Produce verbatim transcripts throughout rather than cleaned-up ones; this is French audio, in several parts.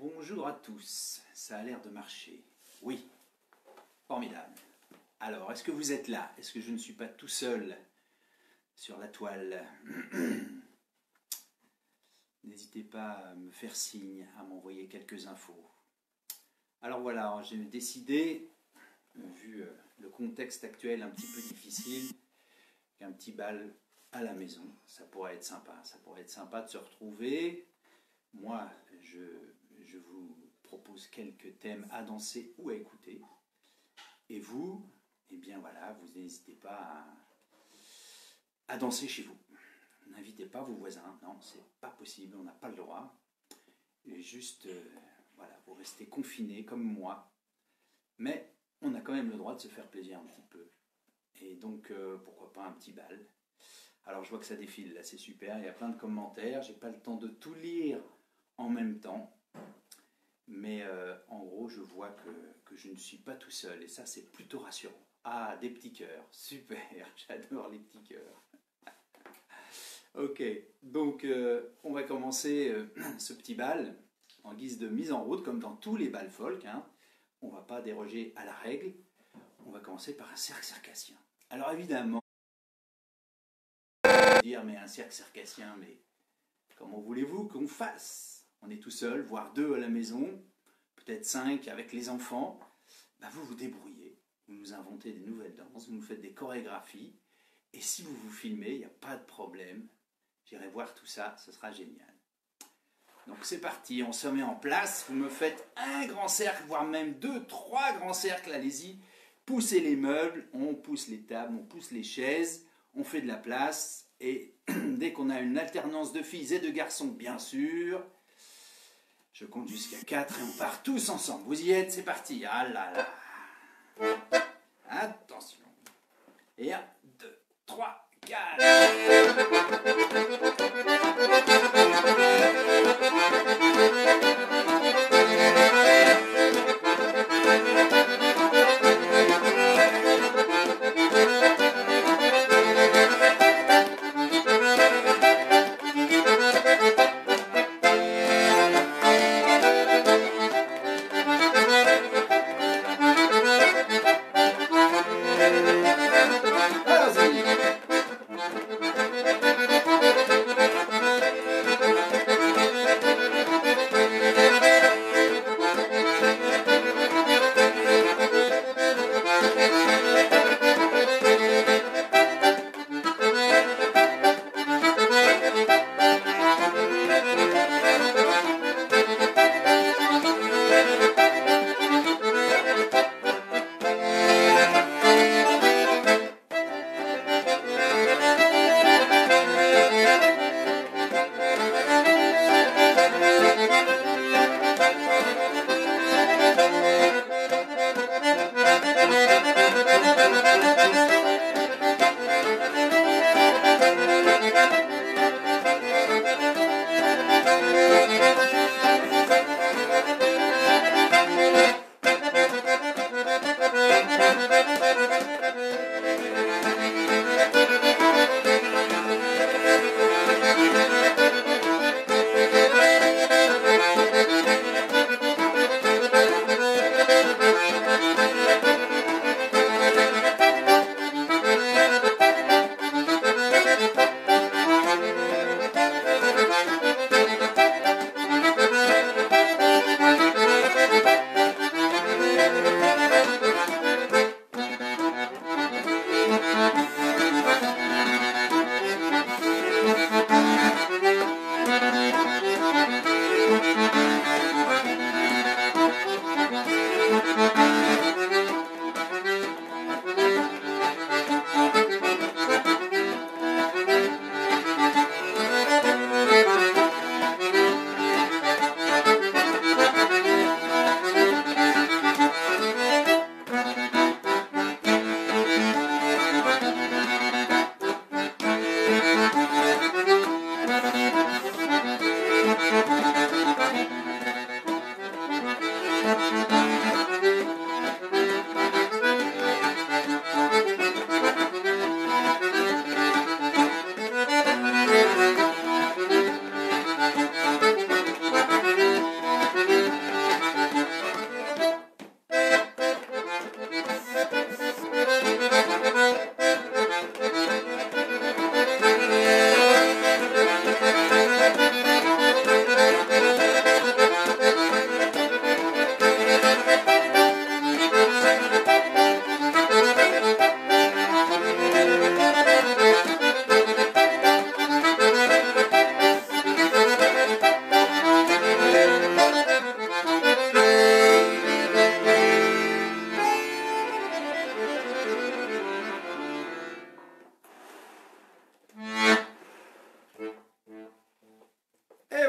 Bonjour à tous, ça a l'air de marcher. Oui, formidable. Alors, est-ce que vous êtes là? Est-ce que je ne suis pas tout seul sur la toile? N'hésitez pas à me faire signe, à m'envoyer quelques infos. Alors voilà, j'ai décidé, vu le contexte actuel un petit peu difficile, qu'un petit bal à la maison, ça pourrait être sympa. Ça pourrait être sympa de se retrouver. Moi, je, je vous propose quelques thèmes à danser ou à écouter. Et vous, eh bien voilà, vous n'hésitez pas à, à danser chez vous. N'invitez pas vos voisins, non, c'est pas possible, on n'a pas le droit. Et juste, euh, voilà, vous restez confinés comme moi. Mais on a quand même le droit de se faire plaisir un petit peu. Et donc, euh, pourquoi pas un petit bal. Alors, je vois que ça défile, là, c'est super, il y a plein de commentaires. J'ai pas le temps de tout lire en même temps. Mais euh, en gros, je vois que, que je ne suis pas tout seul. Et ça, c'est plutôt rassurant. Ah, des petits cœurs, super, j'adore les petits cœurs. Ok, donc euh, on va commencer euh, ce petit bal en guise de mise en route, comme dans tous les bals folk. Hein. On ne va pas déroger à la règle. On va commencer par un cercle circassien. Alors évidemment, dire mais un cercle circassien, mais comment voulez-vous qu'on fasse? On est tout seul, voire deux à la maison, peut-être cinq avec les enfants. Ben vous vous débrouillez, vous nous inventez des nouvelles danses, vous nous faites des chorégraphies. Et si vous vous filmez, il n'y a pas de problème. J'irai voir tout ça, ce sera génial. Donc c'est parti, on se met en place. Vous me faites un grand cercle, voire même deux, trois grands cercles. Allez-y, poussez les meubles, on pousse les tables, on pousse les chaises, on fait de la place. Et dès qu'on a une alternance de filles et de garçons, bien sûr, je compte jusqu'à quatre et on part tous ensemble. Vous y êtes, c'est parti. Ah là là. Attention. Et un, deux, trois, quatre. Allons-y.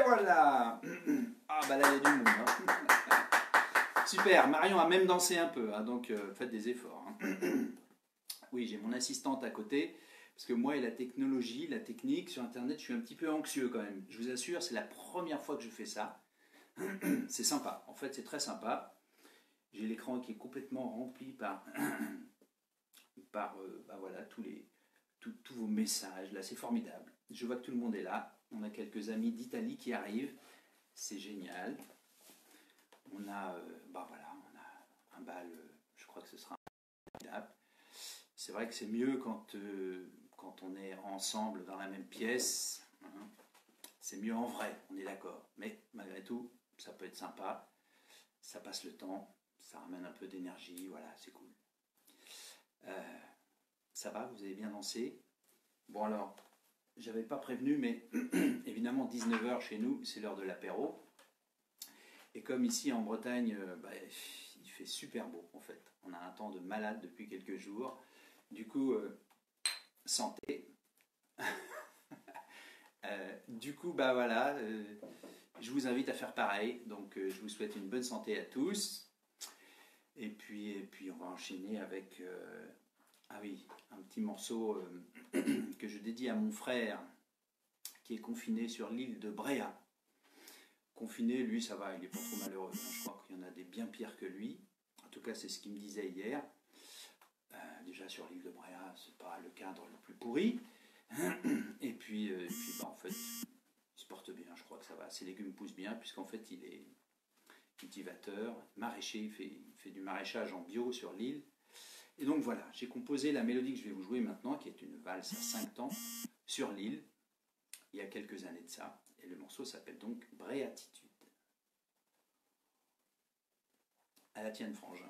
voilà. Ah bah là, il y a du monde. Hein. Super, Marion a même dansé un peu, hein, donc euh, faites des efforts. Hein. Oui, j'ai mon assistante à côté, parce que moi et la technologie, la technique, sur Internet, je suis un petit peu anxieux quand même. Je vous assure, c'est la première fois que je fais ça. C'est sympa, en fait c'est très sympa. J'ai l'écran qui est complètement rempli par, par euh, bah voilà, tous, les, tous, tous vos messages, là c'est formidable. Je vois que tout le monde est là, on a quelques amis d'Italie qui arrivent, c'est génial. On a, euh, bah voilà, on a un bal, euh, je crois que ce sera formidable. C'est vrai que c'est mieux quand, euh, quand on est ensemble dans la même pièce, hein. C'est mieux en vrai, on est d'accord. Mais malgré tout, ça peut être sympa, ça passe le temps, ça ramène un peu d'énergie, voilà, c'est cool. Euh, ça va, vous avez bien dansé? Bon alors, j'avais pas prévenu, mais évidemment dix-neuf heures chez nous, c'est l'heure de l'apéro. Et comme ici en Bretagne, euh, bah, il fait super beau en fait. On a un temps de malade depuis quelques jours. Du coup, euh, santé. euh, du coup, bah voilà, euh, je vous invite à faire pareil. Donc, euh, je vous souhaite une bonne santé à tous. Et puis, et puis on va enchaîner avec, euh, ah oui, un petit morceau euh, que je dédie à mon frère qui est confiné sur l'île de Bréa. Confiné, lui, ça va, il n'est pas trop malheureux. Je crois qu'il y en a des bien pires que lui. En tout cas, c'est ce qu'il me disait hier. Euh, déjà sur l'île de Bréa, c'est pas le cadre le plus pourri. Et puis, euh, et puis bah, en fait, il se porte bien, je crois que ça va. Ses légumes poussent bien, puisqu'en fait, il est cultivateur, maraîcher, il fait, il fait du maraîchage en bio sur l'île. Et donc voilà, j'ai composé la mélodie que je vais vous jouer maintenant, qui est une valse à cinq temps, sur l'île, il y a quelques années de ça. Et le morceau s'appelle donc Bréatitude. À la tienne, Frangin.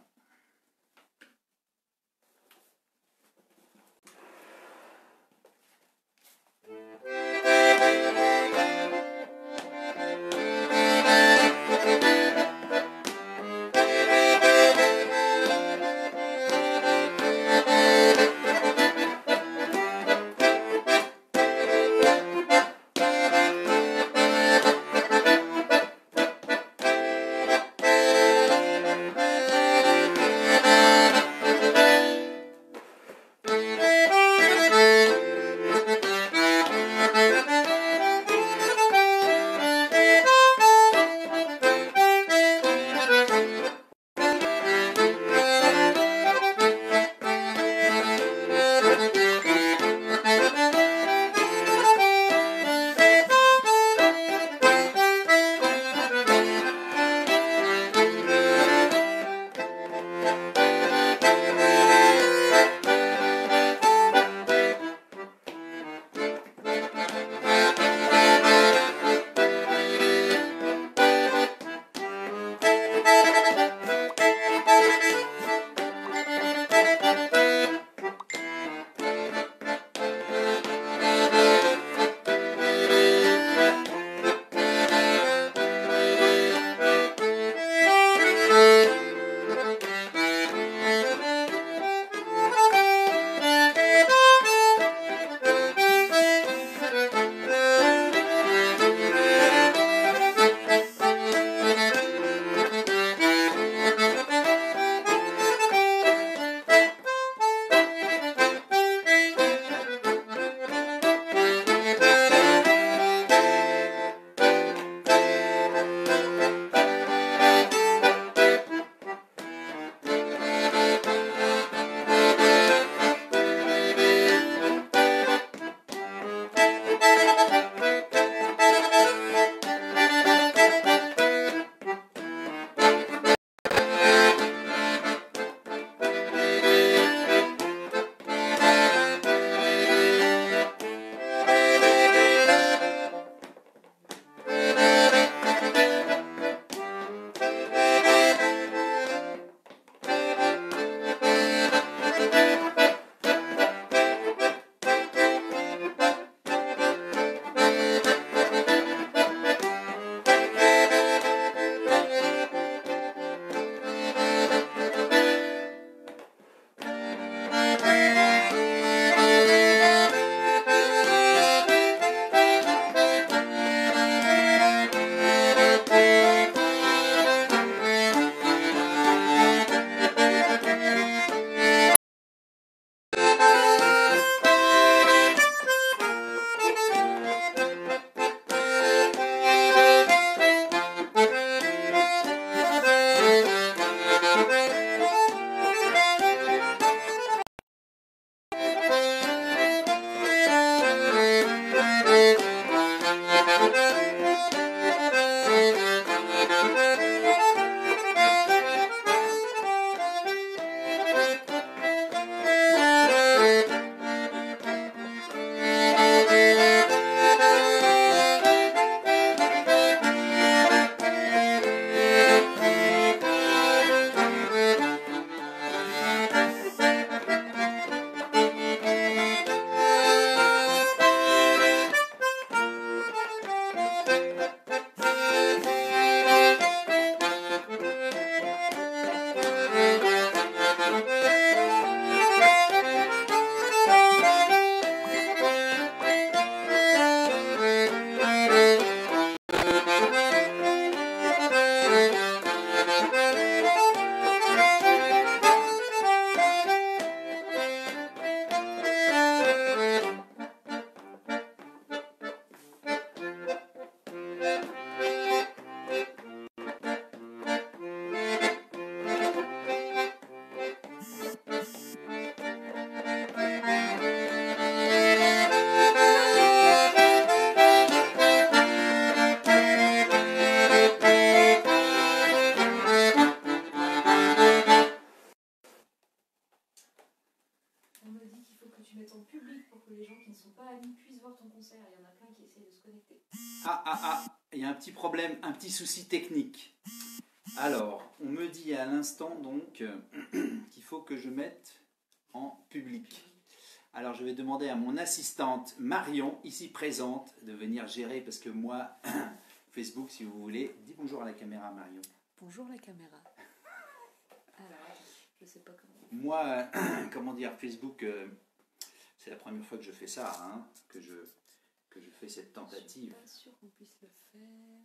pas Ali puisse voir ton concert. Il y en a plein qui essayent de se connecter. Ah, ah, ah, il y a un petit problème, un petit souci technique. Alors, on me dit à l'instant donc euh, qu'il faut que je mette en public. Alors, je vais demander à mon assistante Marion, ici présente, de venir gérer, parce que moi, Facebook, si vous voulez, dis bonjour à la caméra, Marion. Bonjour la caméra. Alors, je sais pas comment. Moi, euh, comment dire, Facebook, euh, c'est la première fois que je fais ça, hein, que je, que je fais cette tentative. Je suis pas sûre qu'on puisse le faire.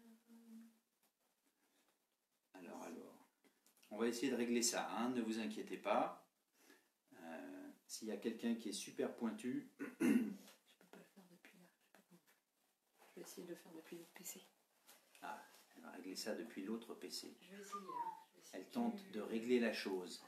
Alors, alors, on va essayer de régler ça, hein, ne vous inquiétez pas. Euh, S'il y a quelqu'un qui est super pointu... Je peux pas le faire depuis là. Je sais pas comment. Je vais essayer de le faire depuis le P C. Ah, elle va régler ça depuis l'autre P C. Je vais essayer. Hein. Je vais essayer Elle tente de régler la chose.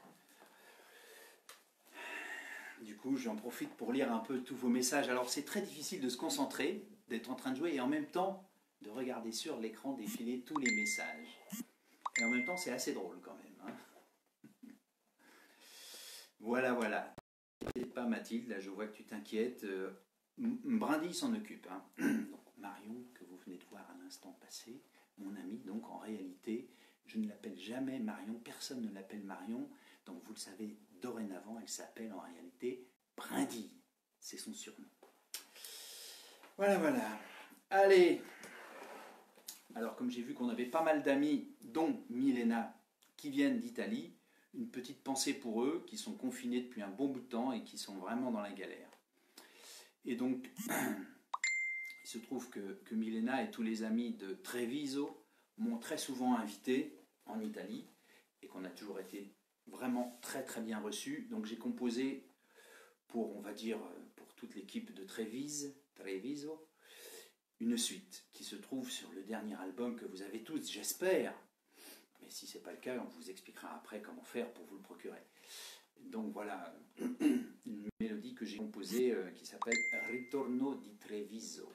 Du coup, j'en profite pour lire un peu tous vos messages. Alors, c'est très difficile de se concentrer, d'être en train de jouer et en même temps de regarder sur l'écran défiler tous les messages. Et en même temps, c'est assez drôle quand même. Hein. Voilà, voilà. T'inquiète pas, Mathilde, là, je vois que tu t'inquiètes. Euh, Brindille s'en occupe. Hein. Donc, Marion, que vous venez de voir à l'instant passé, mon amie, donc en réalité, je ne l'appelle jamais Marion, personne ne l'appelle Marion. Donc, vous le savez, dorénavant, elle s'appelle en réalité Brindille. C'est son surnom. Voilà, voilà. Allez. Alors, comme j'ai vu qu'on avait pas mal d'amis, dont Milena, qui viennent d'Italie, une petite pensée pour eux, qui sont confinés depuis un bon bout de temps et qui sont vraiment dans la galère. Et donc, il se trouve que, que Milena et tous les amis de Treviso m'ont très souvent invité en Italie et qu'on a toujours été vraiment très très bien reçus. Donc j'ai composé pour, on va dire, pour toute l'équipe de Trévise, Treviso, une suite qui se trouve sur le dernier album que vous avez tous, j'espère. Mais si ce n'est pas le cas, on vous expliquera après comment faire pour vous le procurer. Donc voilà, une mélodie que j'ai composée euh, qui s'appelle Ritorno di Treviso.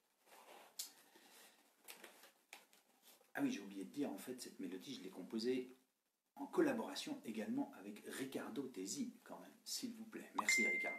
Ah oui, j'ai oublié de dire, en fait, cette mélodie, je l'ai composée en collaboration également avec Riccardo Tesi, quand même, s'il vous plaît. Merci, Riccardo.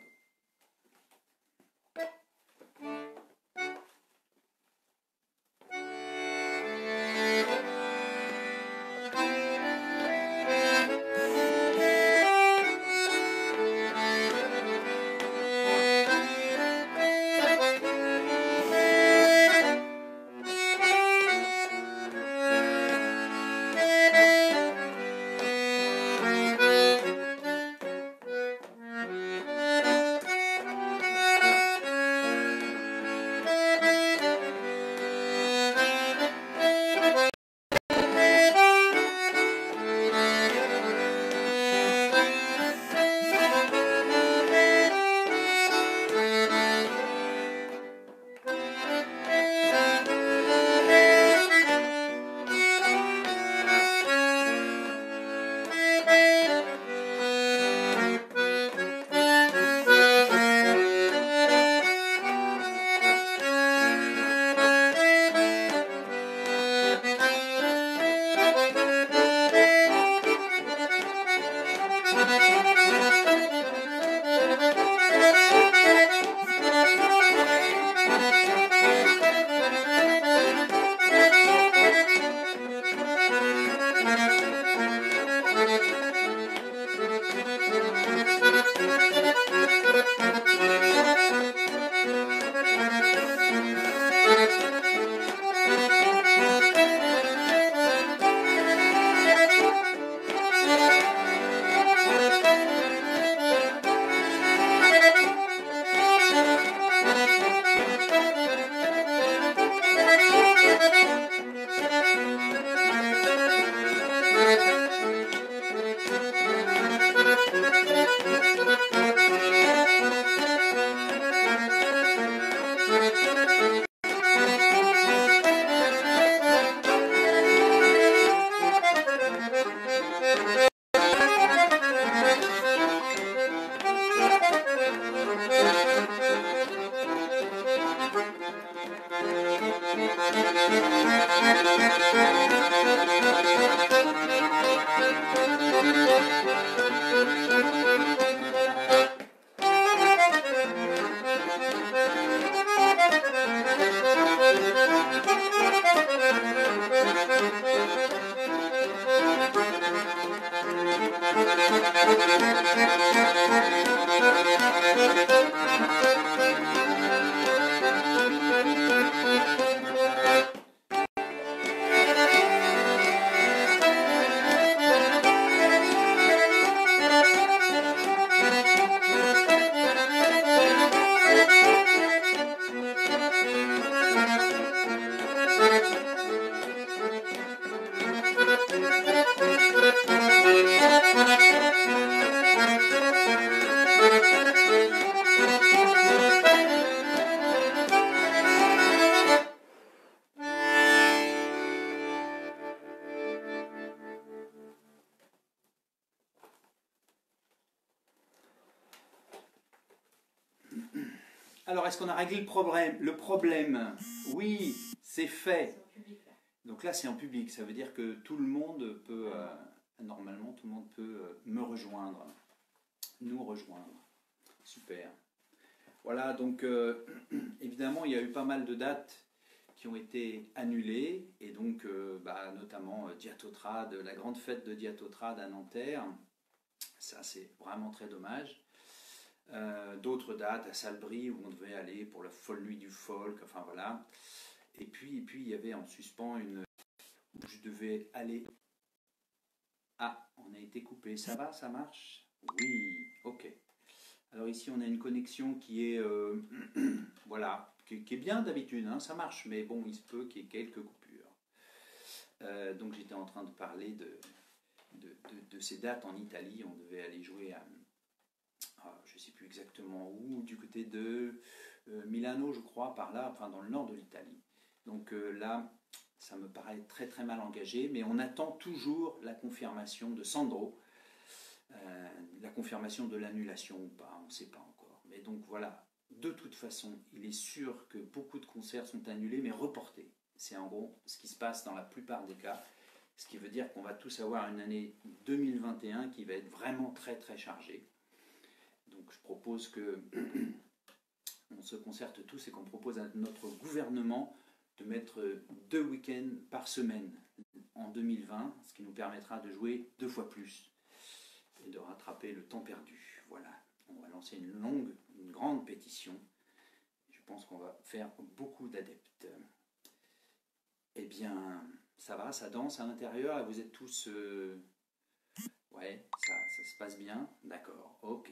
est-ce qu'on a réglé le problème? Le problème, oui, c'est fait. C'est en public, là. Donc là, c'est en public. Ça veut dire que tout le monde peut, euh, normalement, tout le monde peut euh, me rejoindre, nous rejoindre. Super. Voilà, donc euh, évidemment, il y a eu pas mal de dates qui ont été annulées, et donc euh, bah, notamment euh, Diatotrade, la grande fête de Diatotrade à Nanterre. Ça, c'est vraiment très dommage. Euh, d'autres dates à Salbris où on devait aller pour la folle nuit du folk, enfin voilà. Et puis, et puis il y avait en suspens une où je devais aller. Ah, on a été coupé. Ça va, ça marche? Oui, ok. Alors ici, on a une connexion qui est, euh, voilà, qui, qui est bien d'habitude, hein, ça marche, mais bon, il se peut qu'il y ait quelques coupures. Euh, donc j'étais en train de parler de, de, de, de ces dates en Italie. On devait aller jouer à, à je ne sais plus exactement où, du côté de euh, Milano, je crois, par là, enfin dans le nord de l'Italie. Donc euh, là, ça me paraît très très mal engagé, mais on attend toujours la confirmation de Sandro. Euh, la confirmation de l'annulation ou pas, on ne sait pas encore. Mais donc voilà, de toute façon, il est sûr que beaucoup de concerts sont annulés, mais reportés. C'est en gros ce qui se passe dans la plupart des cas, ce qui veut dire qu'on va tous avoir une année deux mille vingt et un qui va être vraiment très très chargée. Donc je propose que on se concerte tous et qu'on propose à notre gouvernement de mettre deux week-ends par semaine en deux mille vingt, ce qui nous permettra de jouer deux fois plus et de rattraper le temps perdu. Voilà, on va lancer une longue, une grande pétition. Je pense qu'on va faire beaucoup d'adeptes. Eh bien, ça va, ça danse à l'intérieur, vous êtes tous... Euh... Ouais, ça, ça se passe bien. D'accord, ok.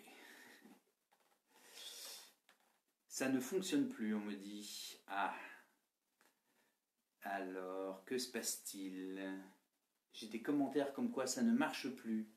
Ça ne fonctionne plus, on me dit. Ah. Alors, que se passe-t-il? J'ai des commentaires comme quoi ça ne marche plus.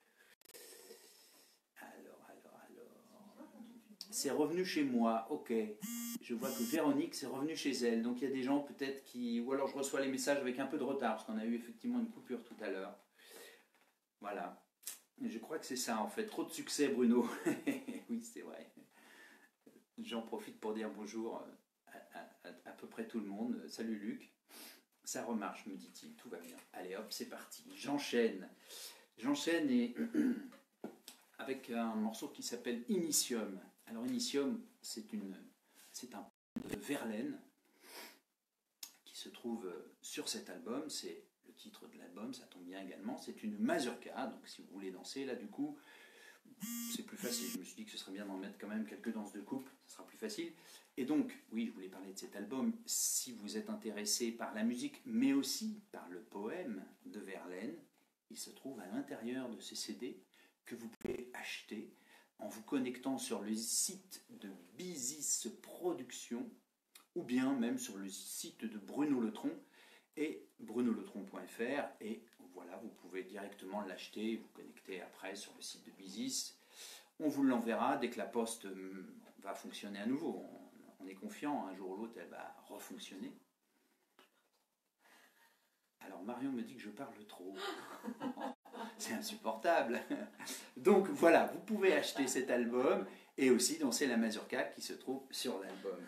Alors, alors, alors... C'est revenu chez moi, ok. Je vois que Véronique, c'est revenu chez elle. Donc il y a des gens peut-être qui... Ou alors je reçois les messages avec un peu de retard, parce qu'on a eu effectivement une coupure tout à l'heure. Voilà. Et je crois que c'est ça, en fait. Trop de succès, Bruno. Oui, c'est vrai. J'en profite pour dire bonjour à, à, à peu près tout le monde. Salut Luc. Ça remarche, me dit-il. Tout va bien. Allez, hop, c'est parti. J'enchaîne. J'enchaîne et... avec un morceau qui s'appelle Initium. Alors Initium, c'est une, c'est un de Verlaine qui se trouve sur cet album. C'est le titre de l'album, ça tombe bien également. C'est une mazurka, donc si vous voulez danser, là du coup, c'est plus facile. Je me suis dit que ce serait bien d'en mettre quand même quelques danses de couple, ça sera plus facile. Et donc, oui, je voulais parler de cet album. Si vous êtes intéressé par la musique, mais aussi par le poème de Verlaine, il se trouve à l'intérieur de ces C D que vous pouvez acheter en vous connectant sur le site de Bizis Productions ou bien même sur le site de Bruno Letron et bruno letron point f r, et voilà, vous pouvez directement l'acheter, vous connecter après sur le site de Bizis. On vous l'enverra dès que la poste va fonctionner à nouveau. On est confiant, un jour ou l'autre elle va refonctionner. Alors Marion me dit que je parle trop. C'est insupportable. Donc voilà, vous pouvez acheter cet album et aussi danser la mazurka qui se trouve sur l'album.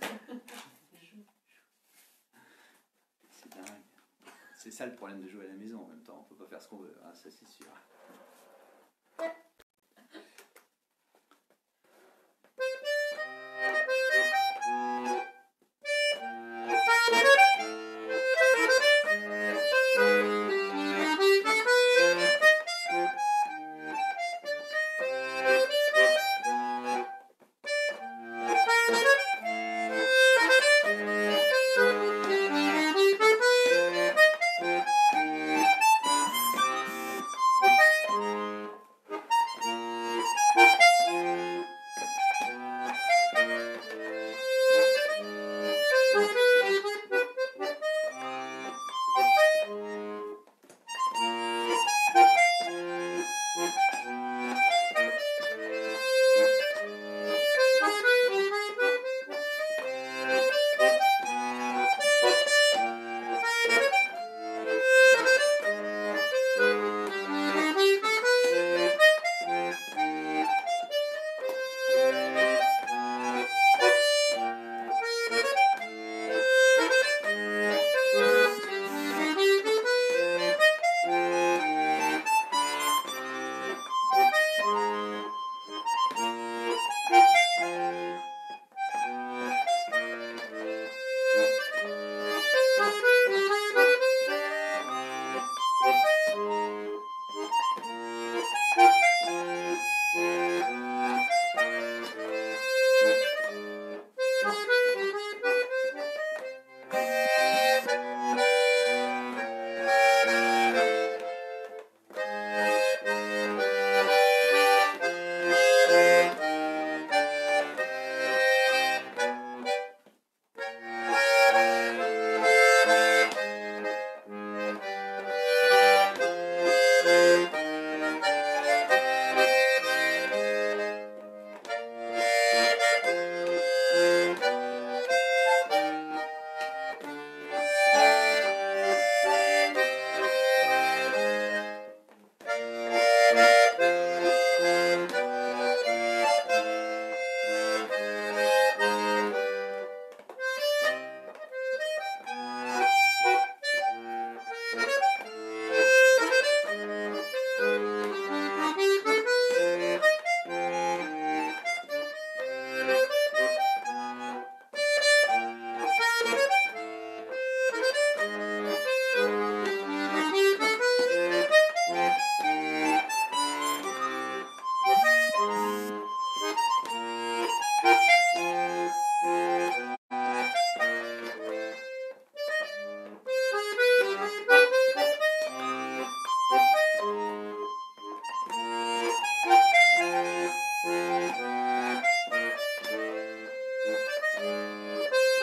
C'est dingue. C'est ça le problème de jouer à la maison en même temps. On ne peut pas faire ce qu'on veut, hein, ça c'est sûr.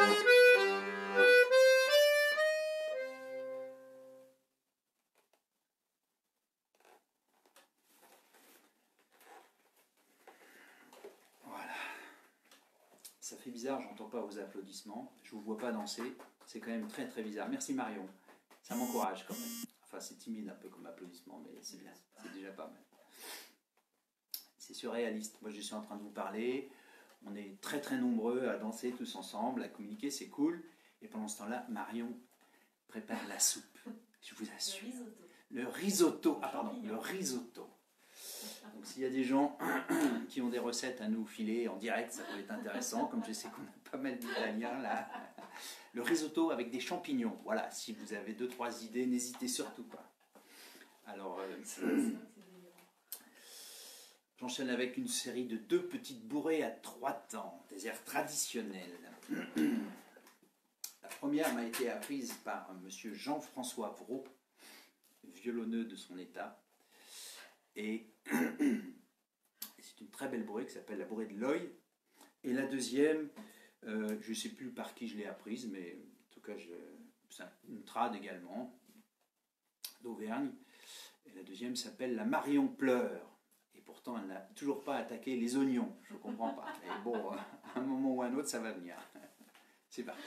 Ça fait bizarre, j'entends pas vos applaudissements, je vous vois pas danser, c'est quand même très très bizarre. Merci Marion, ça m'encourage quand même. Enfin c'est timide un peu comme applaudissement, mais c'est bien, c'est déjà pas mal. C'est surréaliste, moi je suis en train de vous parler, on est très très nombreux à danser tous ensemble, à communiquer, c'est cool. Et pendant ce temps-là, Marion prépare la soupe, je vous assure. Le risotto. Le risotto, ah pardon, le risotto. Donc s'il y a des gens qui ont des recettes à nous filer en direct, ça peut être intéressant, comme je sais qu'on a pas mal d'Italiens là. Le risotto avec des champignons, voilà, si vous avez deux, trois idées, n'hésitez surtout pas. Alors, euh, j'enchaîne avec une série de deux petites bourrées à trois temps, des airs traditionnels. La première m'a été apprise par monsieur Jean-François Vraud, violonneux de son état. Et c'est une très belle bourrée qui s'appelle la bourrée de l'Oeil. Et la deuxième, euh, je ne sais plus par qui je l'ai apprise, mais en tout cas, c'est une trad également, d'Auvergne. Et la deuxième s'appelle la Marion pleure. Et pourtant, elle n'a toujours pas attaqué les oignons. Je ne comprends pas. Mais bon, à un moment ou à un autre, ça va venir. C'est parti.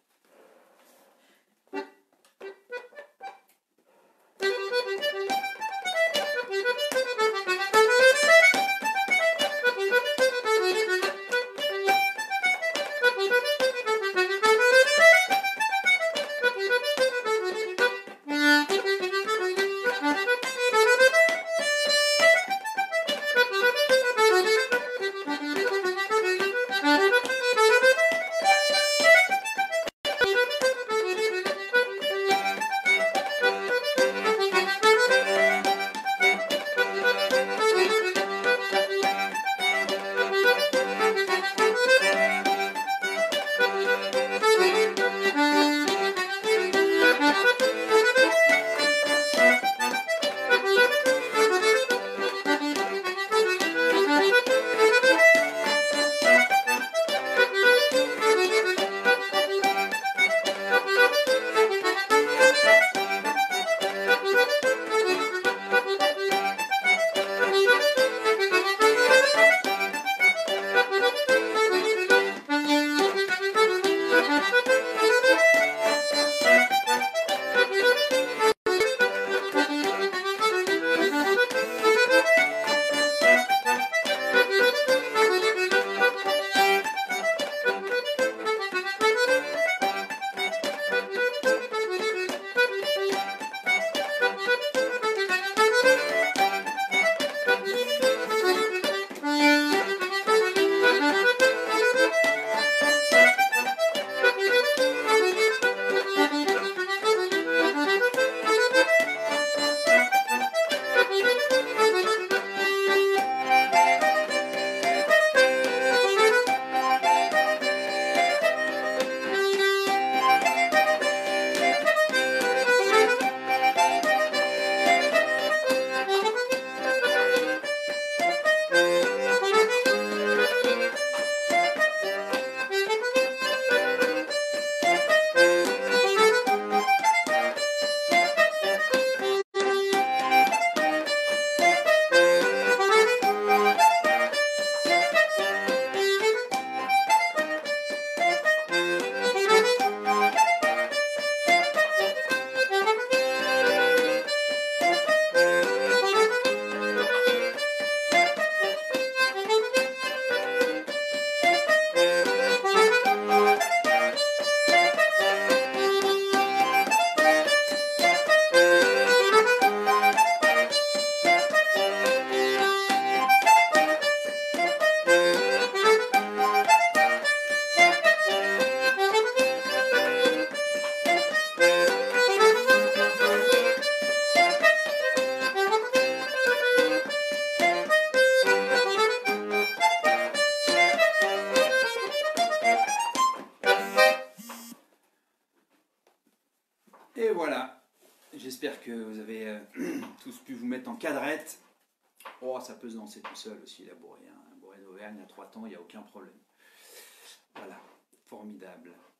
Et voilà, j'espère que vous avez euh, tous pu vous mettre en cadrette. Oh, ça peut se danser tout seul aussi, la bourrée. Hein. La bourrée d'Auvergne à trois temps, il n'y a aucun problème. Voilà, formidable.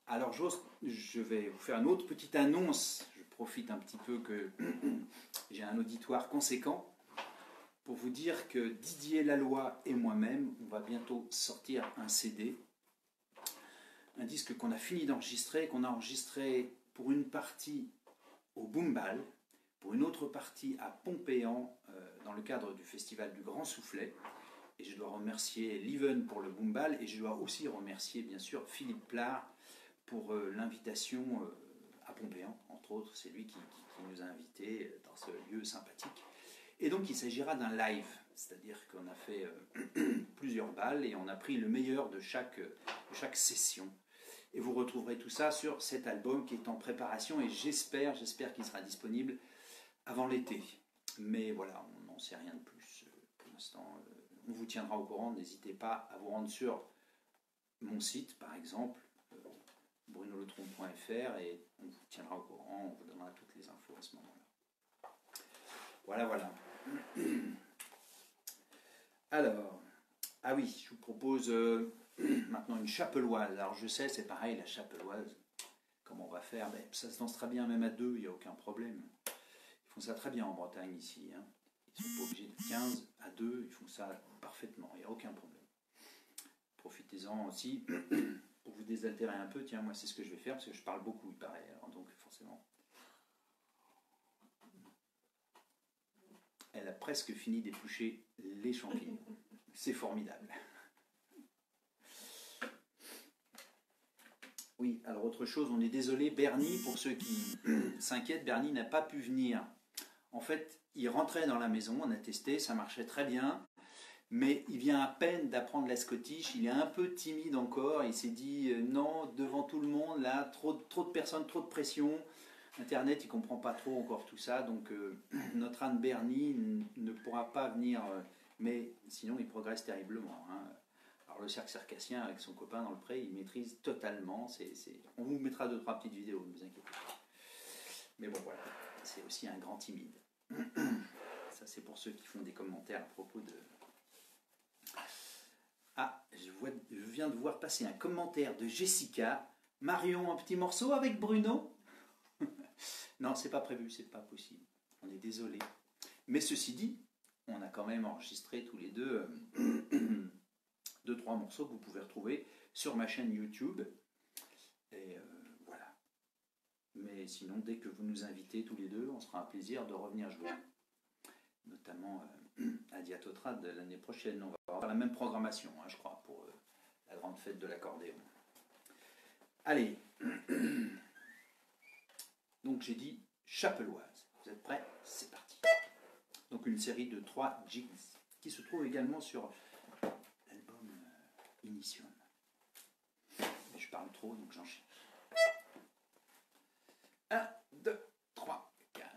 Alors je vais vous faire une autre petite annonce. Je profite un petit peu que j'ai un auditoire conséquent pour vous dire que Didier Laloy et moi-même, on va bientôt sortir un C D, un disque qu'on a fini d'enregistrer, qu'on a enregistré pour une partie au Boombal, pour une autre partie à Pompéan, euh, dans le cadre du festival du Grand Soufflet. Et je dois remercier Lieven pour le Boombal, et je dois aussi remercier bien sûr Philippe Plard pour euh, l'invitation euh, à Pompéan, entre autres. C'est lui qui, qui, qui nous a invités dans ce lieu sympathique. Et donc il s'agira d'un live, c'est-à-dire qu'on a fait euh, plusieurs balles et on a pris le meilleur de chaque, de chaque session. Et vous retrouverez tout ça sur cet album qui est en préparation, et j'espère, j'espère qu'il sera disponible avant l'été. Mais voilà, on n'en sait rien de plus pour l'instant. On vous tiendra au courant, n'hésitez pas à vous rendre sur mon site par exemple, bruno letron point f r, et on vous tiendra au courant, on vous donnera toutes les infos à ce moment-là. Voilà, voilà. Alors, ah oui, je vous propose euh, maintenant une chapelloise. Alors je sais, c'est pareil, la chapelloise, comment on va faire? Ben, ça se dansera bien même à deux, il n'y a aucun problème. Ils font ça très bien en Bretagne ici, hein. Ils ne sont pas obligés de quinze à deux, ils font ça parfaitement, il n'y a aucun problème. Profitez-en aussi pour vous désaltérer un peu. Tiens, moi c'est ce que je vais faire parce que je parle beaucoup, il paraît, alors donc forcément. Elle a presque fini d'éplucher les champignons. C'est formidable. Oui, alors autre chose, on est désolé, Bernie, pour ceux qui s'inquiètent, Bernie n'a pas pu venir. En fait, il rentrait dans la maison, on a testé, ça marchait très bien, mais il vient à peine d'apprendre la Scottish, il est un peu timide encore, il s'est dit euh, non, devant tout le monde, là, trop, trop de personnes, trop de pression. Internet, il ne comprend pas trop encore tout ça, donc euh, notre Anne Bernie ne pourra pas venir, euh, mais sinon il progresse terriblement. Hein. Alors le cercle circassien avec son copain dans le pré, il maîtrise totalement. C'est, c'est... On vous mettra deux, trois petites vidéos, ne vous inquiétez pas. Mais bon voilà, c'est aussi un grand timide. Ça c'est pour ceux qui font des commentaires à propos de... Ah, je, vois, je viens de voir passer un commentaire de Jessica. Marion, un petit morceau avec Bruno? Non, c'est pas prévu, c'est pas possible. On est désolé. Mais ceci dit, on a quand même enregistré tous les deux euh, deux, trois morceaux que vous pouvez retrouver sur ma chaîne YouTube. Et euh, voilà. Mais sinon, dès que vous nous invitez tous les deux, on sera un plaisir de revenir jouer. Notamment euh, à Diatotrad l'année prochaine. On va avoir la même programmation, hein, je crois, pour euh, la grande fête de l'accordéon. Allez. Donc j'ai dit chapelloise. Vous êtes prêts? C'est parti. Donc une série de trois jigs qui se trouve également sur l'album euh, Initium. Mais je parle trop, donc j'enchaîne. un, deux, trois, quatre.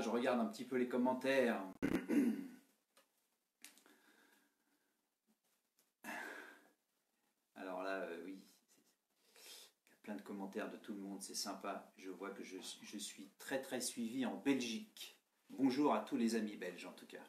je regarde un petit peu les commentaires. Alors là, euh, oui, il y a plein de commentaires de tout le monde, c'est sympa. Je vois que je, je suis très très suivi en Belgique. Bonjour à tous les amis belges en tout cas.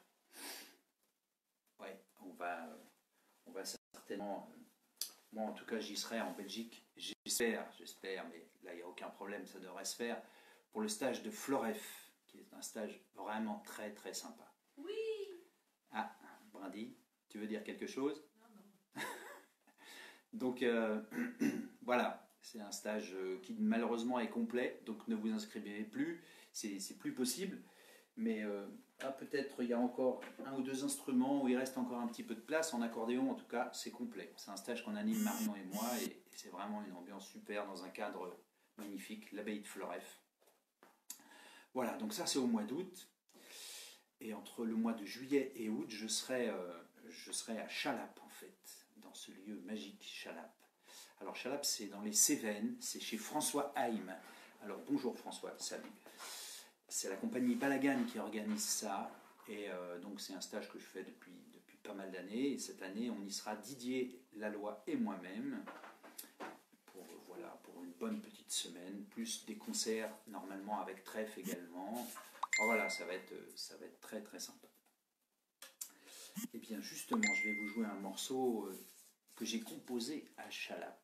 Ouais, on va, on va certainement... Moi en tout cas j'y serai en Belgique. J'espère, j'espère, mais là il n'y a aucun problème, ça devrait se faire. Pour le stage de Floref, qui est un stage vraiment très très sympa. Oui. Ah, Brindy, tu veux dire quelque chose? Non, non. Donc euh, voilà, c'est un stage qui malheureusement est complet, donc ne vous inscrivez plus, c'est plus possible. Mais euh, ah, peut-être il y a encore un ou deux instruments où il reste encore un petit peu de place. En accordéon, en tout cas, c'est complet. C'est un stage qu'on anime Marion et moi, et, et c'est vraiment une ambiance super dans un cadre magnifique, l'abbaye de Floref. Voilà, donc ça c'est au mois d'août. Et entre le mois de juillet et août, je serai, euh, je serai à Chalap, en fait, dans ce lieu magique, Chalap. Alors Chalap, c'est dans les Cévennes, c'est chez François Haïm. Alors bonjour François, salut. C'est la compagnie Balagan qui organise ça. Et euh, donc c'est un stage que je fais depuis, depuis pas mal d'années. Et cette année, on y sera Didier Laloy et moi-même. Pour, voilà, pour une bonne petite semaine, plus des concerts, normalement avec trèfle également. Alors voilà, ça va être, ça va être très très sympa. Et bien justement, je vais vous jouer un morceau que j'ai composé à Chalap.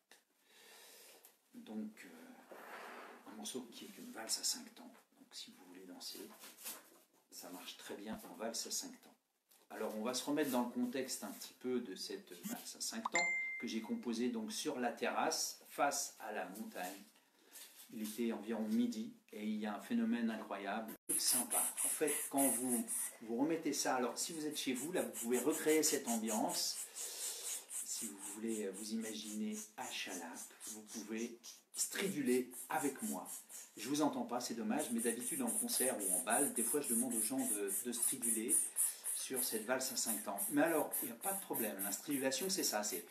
Donc, euh, un morceau qui est une valse à cinq temps. Donc si vous voulez danser, ça marche très bien en valse à cinq temps. Alors on va se remettre dans le contexte un petit peu de cette valse à cinq temps que j'ai composée donc sur la terrasse, face à la montagne. Il était environ midi et il y a un phénomène incroyable, sympa. En fait, quand vous, vous remettez ça, alors si vous êtes chez vous, là vous pouvez recréer cette ambiance. Si vous voulez vous imaginer à Chalap, vous pouvez striduler avec moi. Je vous entends pas, c'est dommage, mais d'habitude en concert ou en bal, des fois je demande aux gens de, de striduler sur cette valse à cinq temps. Mais alors, il n'y a pas de problème, la stridulation c'est ça, c'est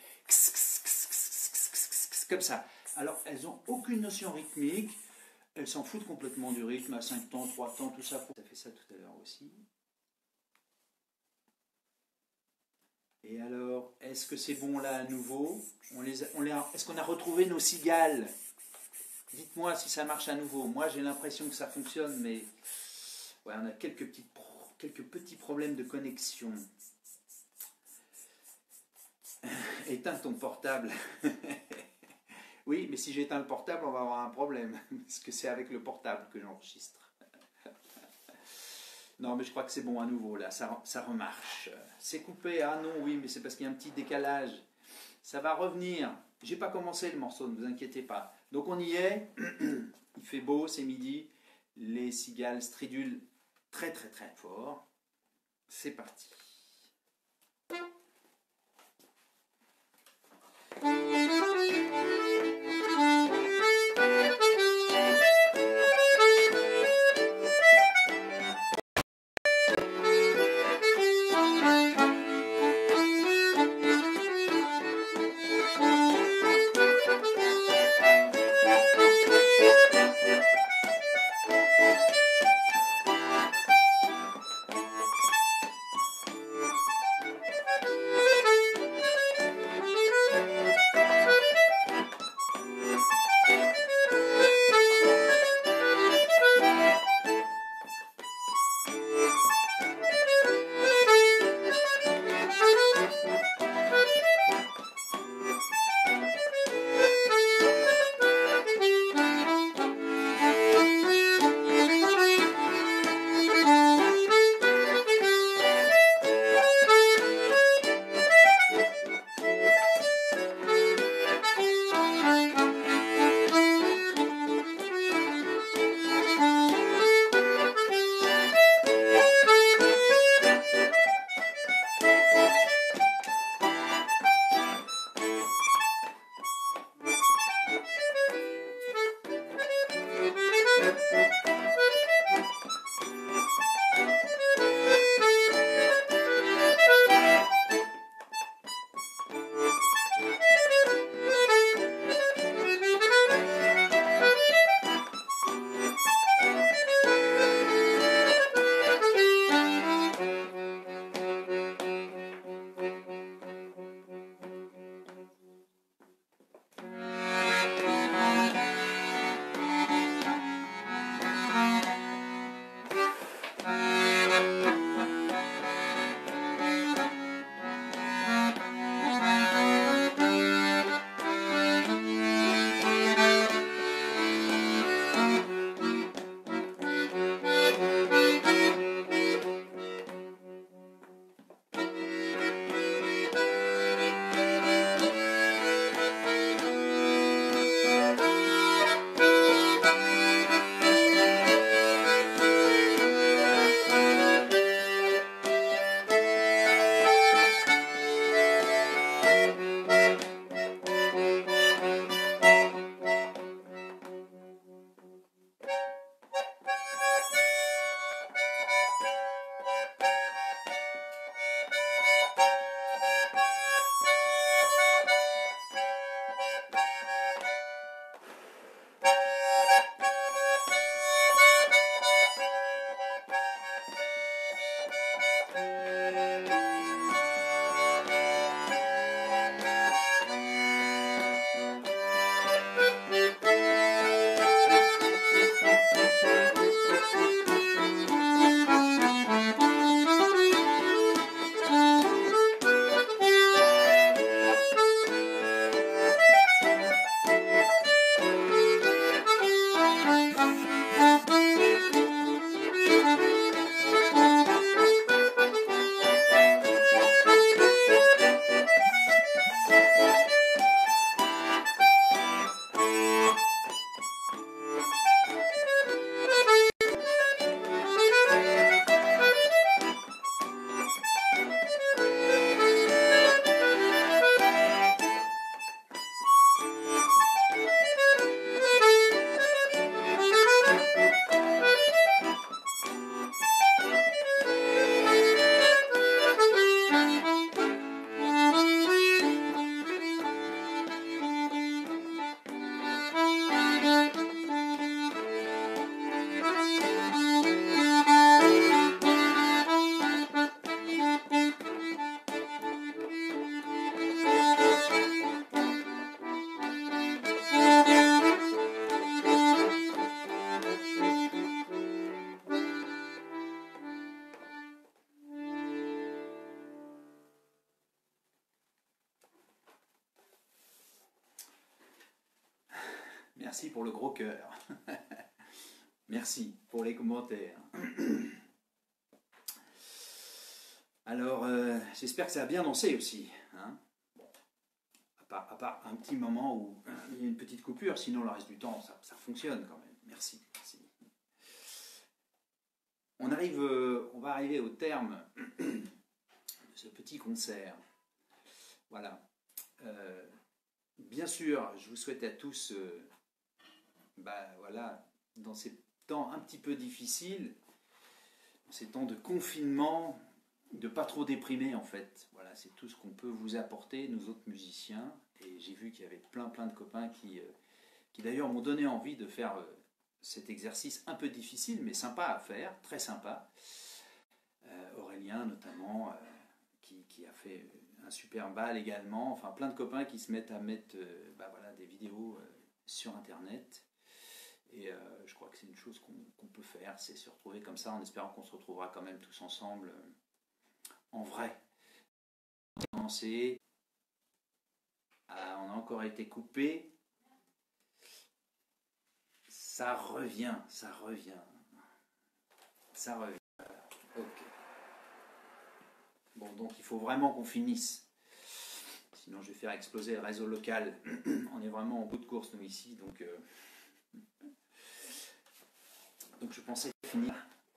comme ça. Alors, elles n'ont aucune notion rythmique, elles s'en foutent complètement du rythme, à cinq temps, trois temps, tout ça. Ça fait ça tout à l'heure aussi. Et alors, est-ce que c'est bon là à nouveau? on les a, on les a, Est-ce qu'on a retrouvé nos cigales? Dites-moi si ça marche à nouveau. Moi, j'ai l'impression que ça fonctionne, mais ouais, on a quelques petits, quelques petits problèmes de connexion. Éteins ton portable. Oui, mais si j'éteins le portable, on va avoir un problème, parce que c'est avec le portable que j'enregistre. Non, mais je crois que c'est bon à nouveau, là, ça, ça remarche. C'est coupé, ah non, oui, mais c'est parce qu'il y a un petit décalage. Ça va revenir. J'ai pas commencé le morceau, ne vous inquiétez pas. Donc on y est, il fait beau, c'est midi, les cigales stridulent très très très fort. C'est parti. merci pour le gros cœur. Merci pour les commentaires. Alors, euh, j'espère que ça a bien dansé aussi. Hein, bon, à, part, à part un petit moment où il y a une petite coupure, sinon le reste du temps, ça, ça fonctionne quand même. Merci, merci. On, arrive, euh, on va arriver au terme de ce petit concert. Voilà. Euh, bien sûr, je vous souhaite à tous, euh, bah, voilà, dans ces temps un petit peu difficiles, dans ces temps de confinement, de pas trop déprimer en fait. Voilà, c'est tout ce qu'on peut vous apporter, nous autres musiciens. Et j'ai vu qu'il y avait plein plein de copains qui, euh, qui d'ailleurs m'ont donné envie de faire euh, cet exercice un peu difficile, mais sympa à faire, très sympa. Euh, Aurélien notamment, euh, qui, qui a fait un super bal également. Enfin, plein de copains qui se mettent à mettre euh, bah, voilà, des vidéos euh, sur Internet. Et euh, je crois que c'est une chose qu'on qu'on peut faire, c'est se retrouver comme ça, en espérant qu'on se retrouvera quand même tous ensemble euh, en vrai. Ah, on a encore été coupé. Ça revient, ça revient. Ça revient. Ok. Bon, donc il faut vraiment qu'on finisse. Sinon, je vais faire exploser le réseau local. On est vraiment en bout de course, nous, ici. Donc, euh... donc je pensais finir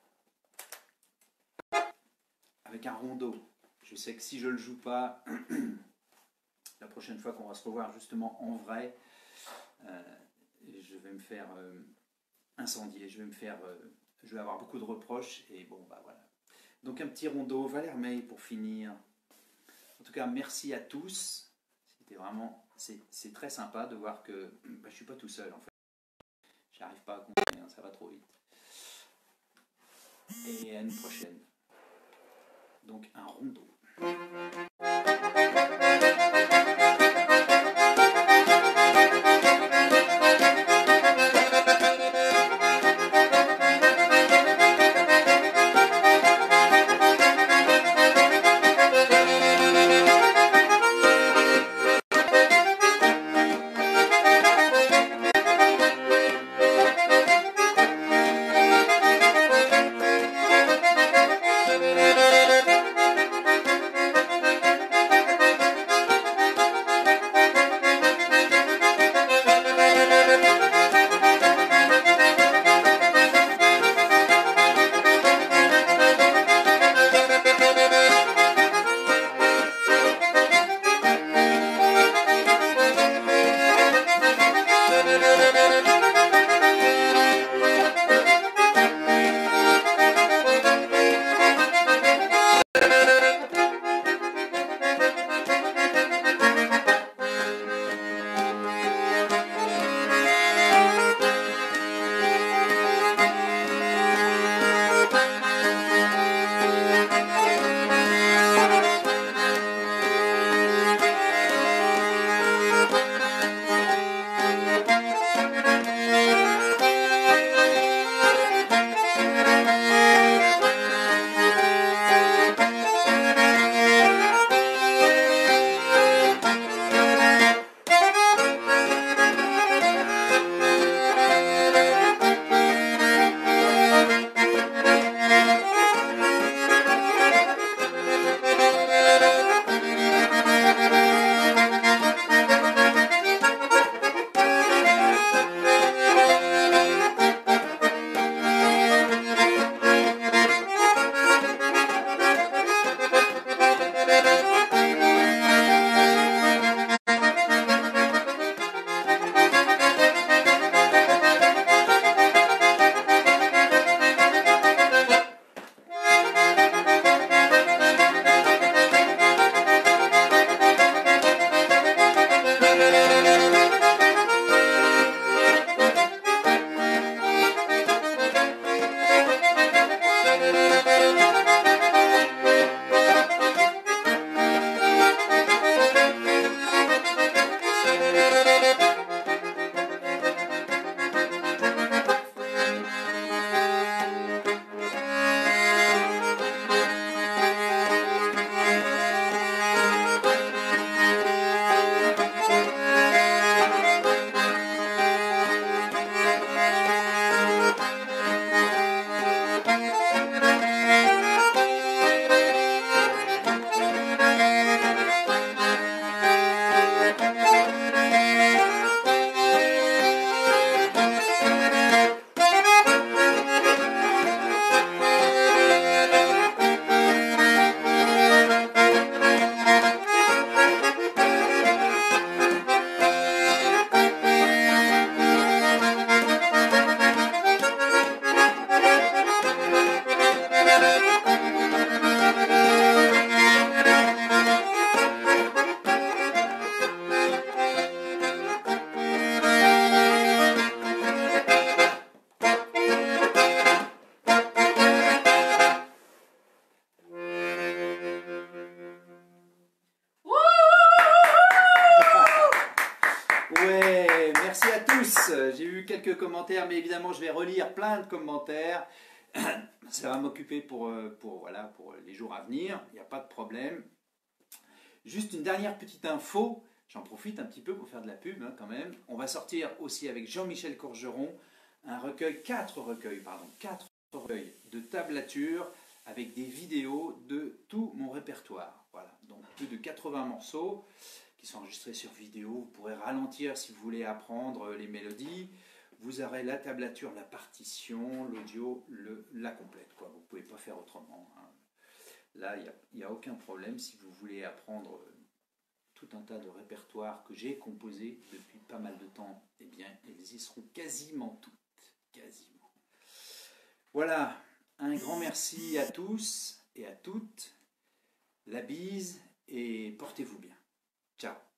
avec un rondeau. Je sais que si je ne le joue pas, la prochaine fois qu'on va se revoir justement en vrai, euh, je vais me faire euh, incendier. Je vais me faire... Euh, je vais avoir beaucoup de reproches. Et bon, bah voilà. Donc un petit rondeau, Valère May pour finir. En tout cas, merci à tous. C'était vraiment, c'est très sympa de voir que bah, je ne suis pas tout seul en fait. J'arrive pas à compter, hein, ça va trop vite. Et à une prochaine. Donc un rondeau. tous. J'ai eu quelques commentaires, mais évidemment, je vais relire plein de commentaires. Ça va m'occuper pour, pour, voilà, pour les jours à venir. Il n'y a pas de problème. Juste une dernière petite info. J'en profite un petit peu pour faire de la pub hein, quand même. On va sortir aussi avec Jean-Michel Corgeron un recueil, quatre recueils, pardon, quatre recueils de tablatures avec des vidéos de tout mon répertoire. Voilà, donc plus de quatre-vingts morceaux qui sont enregistrés sur vidéo. Vous pourrez ralentir si vous voulez apprendre les mélodies. Vous aurez la tablature, la partition, l'audio, le, la complète. Quoi. Vous ne pouvez pas faire autrement. Hein. Là, il n'y a, a aucun problème si vous voulez apprendre tout un tas de répertoires que j'ai composés depuis pas mal de temps. Eh bien, elles y seront quasiment toutes. Quasiment. Voilà, un grand merci à tous et à toutes. La bise et portez-vous bien. Ciao.